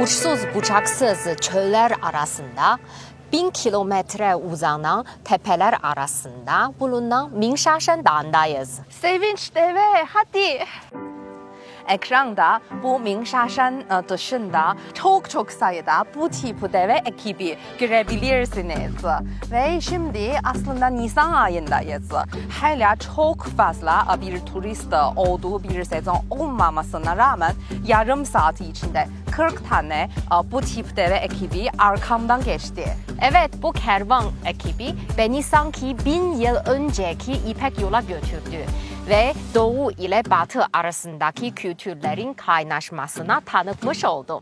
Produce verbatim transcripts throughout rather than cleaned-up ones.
uçsuz bucaksız çöller arasında, bin kilometre uzanan tepeler arasında bulunan Mingshasen Dağı'ndayız. Sevinç deve, hadi. Ekranda bu Mingshasen dışında çok çok sayıda bu tip deve ekibi görebilirsiniz. Ve şimdi aslında Nisan ayındayız. Hala çok fazla bir turist olduğu bir sezon olmamasına rağmen yarım saat içinde kırk tane bu tip deve ekibi arkamdan geçti. Evet, bu kervan ekibi beni sanki bin yıl önceki İpek yola götürdü ve Doğu ile Batı arasındaki kültürlerin kaynaşmasına tanıkmış oldum.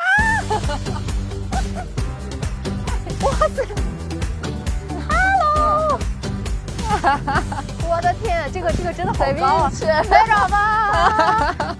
我的天，这个这个真的好高啊！非常棒。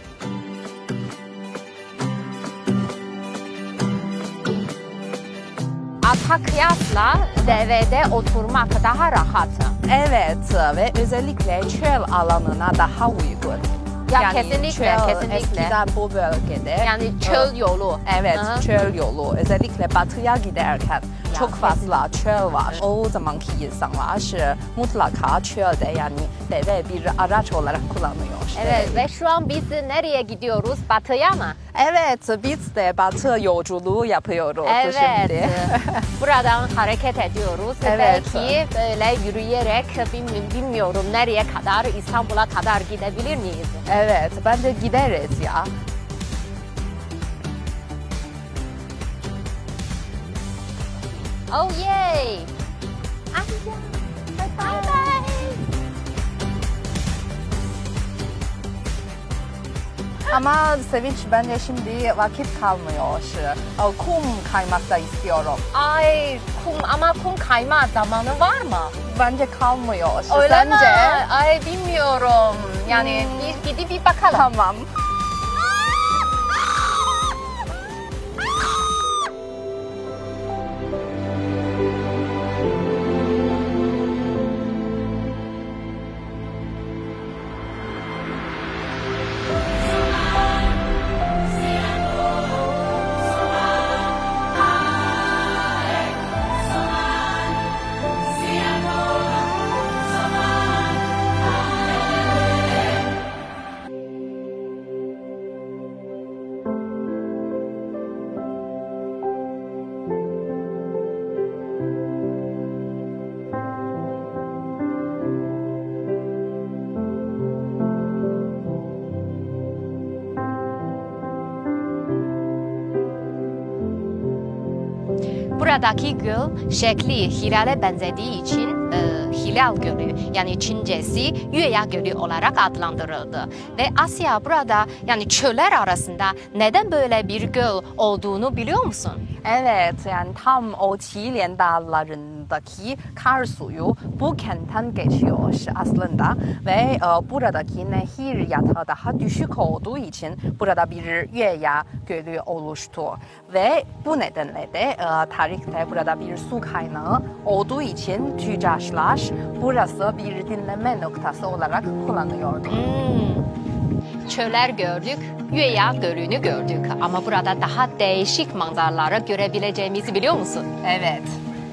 Ata kıyasla devede oturmak daha rahat. Evet ve özellikle çöl alanına daha uygun. Ya yani kesinlikle, çöl, kesinlikle. Eskiden bu bölgede. Yani çöl yolu. Evet, Aha. çöl yolu. Özellikle batıya giderken Ya, çok fazla çöl var. O zamanki insanlar mutlaka çölde yani deve bir araç olarak kullanıyor. Evet ve şu an biz nereye gidiyoruz? Batıya mı? Evet, biz de batı yolculuğu yapıyoruz Evet. şimdi. Buradan hareket ediyoruz. Evet. Belki böyle yürüyerek bilmi- bilmiyorum nereye kadar, İstanbul'a kadar gidebilir miyiz? Evet, bence gideriz ya. Oh yay! Bye bye! Ama Sevinç bence şimdi vakit kalmıyor. Kum kaymak da istiyorum. Ay kum ama kum kayma zamanı var mı? Bence kalmıyor. Öyle Sence? mi? Ay bilmiyorum. Yani Hmm. bir gidip bir bakalım. Tamam. Buradaki göl şekli hilale benzediği için e, Hilal Gölü yani Çincesi Yueya Gölü olarak adlandırıldı. Ve Asya burada yani çöller arasında neden böyle bir göl olduğunu biliyor musun? Evet, yani tam o Çiğlian dağlarındaki kar suyu bu kentten geçiyor aslında ve e, buradaki nehir yatağı daha düşük olduğu için burada bir Yueya Gölü oluştu ve bu nedenle de e, tarihte burada bir su kaynağı olduğu için tüccarlar burası bir dinleme noktası olarak kullanıyordu. Hmm. Çöller gördük, Yueya Gölü'nü gördük ama burada daha değişik manzaraları görebileceğimizi biliyor musun? Evet.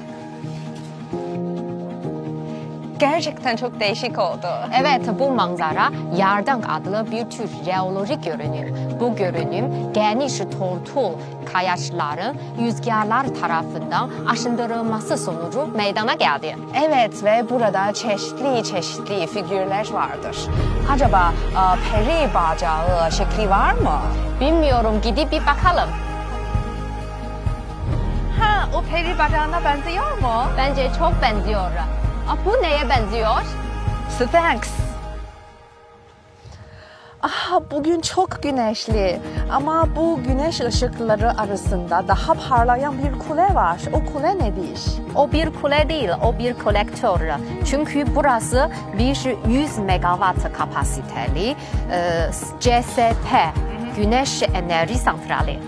Gerçekten çok değişik oldu. Evet, bu manzara Yardan adlı bir tür jeolojik görünüm. Bu görünüm geniş tortul kayaçların rüzgarlar tarafından aşındırılması sonucu meydana geldi. Evet ve burada çeşitli çeşitli figürler vardır. Acaba e, peri bacağı şekli var mı? Bilmiyorum, gidip bir bakalım. Ha, o peri bacağına benziyor mu? Bence çok benziyor. Aa, bu neye benziyor? Sphinx. Ah, bugün çok güneşli ama bu güneş ışıkları arasında daha parlayan bir kule var. O kule nedir? O bir kule değil, o bir kolektör. Çünkü burası bir yüz megawatt kapasiteli e, C S P, Güneş Enerji Santrali.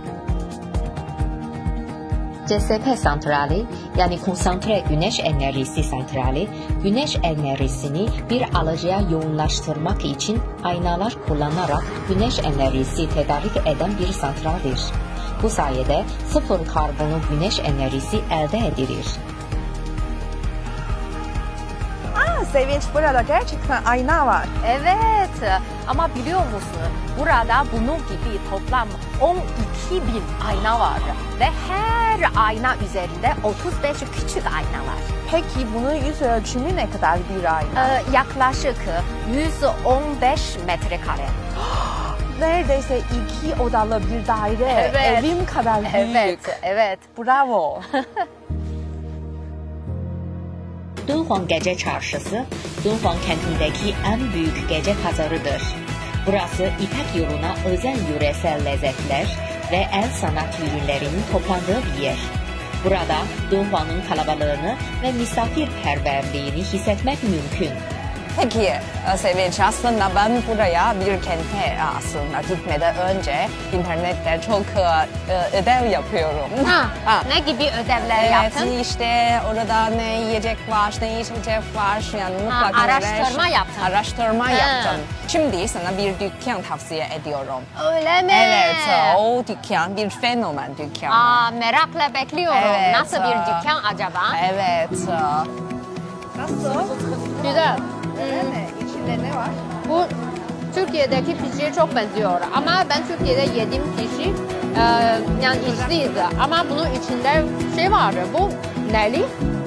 C S P santrali yani konsantre güneş enerjisi santrali, güneş enerjisini bir alıcıya yoğunlaştırmak için aynalar kullanarak güneş enerjisi tedarik eden bir santraldir. Bu sayede sıfır karbonlu güneş enerjisi elde edilir. Aa, Sevinç, burada gerçekten ayna var. Evet ama biliyor musun burada bunun gibi toplam on iki bin ayna var ve her ayna üzerinde otuz beş küçük ayna var. Peki bunun yüz ölçümü ne kadar bir ayna? Ee, yaklaşık yüz on beş metrekare. Neredeyse iki odalı bir daire. Evet. Evim kadar büyük. Evet, evet. Bravo. Dunhuang Gece Çarşısı, Dunhuang kentindeki en büyük gece pazarıdır. Burası İpek yoluna özel yöresel lezzetler ve el sanat ürünlerinin toplandığı bir yer. Burada Dunhuang'ın kalabalığını ve misafirperverliğini hissetmek mümkün. Peki Sevinç, aslında ben buraya bir kente aslında gitmeden önce internette çok e, ödev yapıyorum. Ha, Ha. ne gibi ödevler Evet, yaptın? işte orada ne yiyecek var, ne içecek var, yani mutlaka araştırma yaptın. Araştırma Ha. yaptım. Şimdi sana bir dükkan tavsiye ediyorum. Öyle mi? Evet, o dükkan bir fenomen dükkan. Aa, merakla bekliyorum. Evet, Nasıl bir aa. dükkan acaba? Evet. Nasıl? Güzel. Öyle mi? İçinde ne var? Bu Türkiye'deki pişiye çok benziyor ama ben Türkiye'de yediğim pişi e, yani içliydi ama bunun içinde şey var. Bu neli?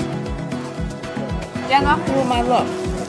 Yanak vurmalı.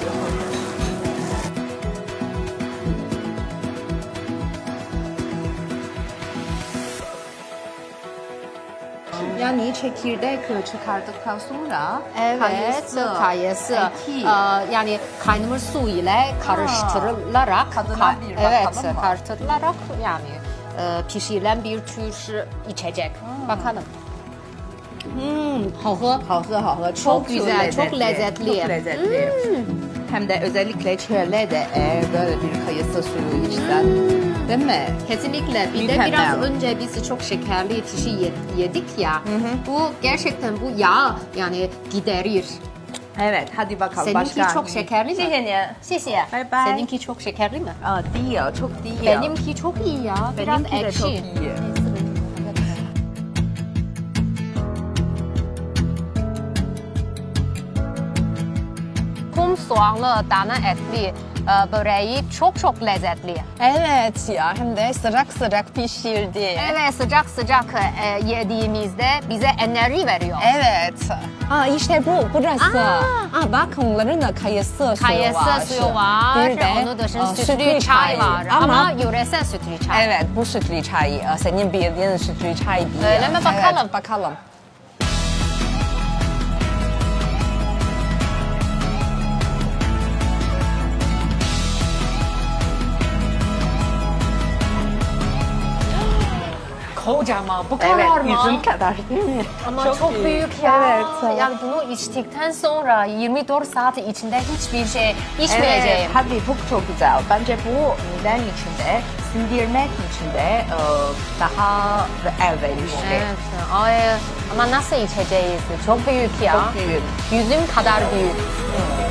Yani çekirdek çıkardıktan sonra Evet, kayısı, kayısı. eti. Ee, yani kaynamış su ile karıştırılarak, tadına bir evet, bakalım mı? karıştırılarak yani e, pişirilen bir tür içecek. Bakalım. Hmm, hava, Hafı hafı çok güzel, çok lezzetli. Çok lezzetli. Hem de özellikle çölde de eğer böyle bir kayısı suyu içsen, değil mi? Kesinlikle. Bir de Mükemmel. biraz önce biz çok şekerli pişi ye- yedik ya. Bu gerçekten bu yağ yani giderir. Evet, hadi bakalım. Seninki başka. çok şekerli mi? 谢谢你。 Sisi. Bye bye. Seninki çok şekerli mi? Aa, değil, çok değil. Benimki çok iyi ya. Biraz Benimki de ekşi. çok iyi. Kum soğanlı dana etli e, böreği çok çok lezzetli. Evet ya, hem de sıcak sıcak pişirdi. Evet, sıcak sıcak e, yediğimizde bize enerji veriyor. Evet. Aa, işte bu, burası. Aa. Aa, bak onların da kayısı suyu var. Kayısı suyu var. Bir de Onun dışında aa, sütlü çay var. Ama, Ama, yöresel sütlü çay. evet, bu sütlü çay, e, senin bildiğin sütlü çay değil. Öyle mi? Bakalım. Evet, bakalım. Kocaman bu kadar mı? yüzüm kadar. Ama Çok çok, büyük. büyük ya. Evet. Yani bunu içtikten sonra yirmi dört saat içinde hiçbir şey içmeyeceğim. Evet, hadi çok çok güzel. Bence bu miden içinde, sindirmek içinde e, daha elverişli. Evet. Ay, ama nasıl içeceğiz? Çok büyük ya. Çok büyük. Yüzüm kadar büyük.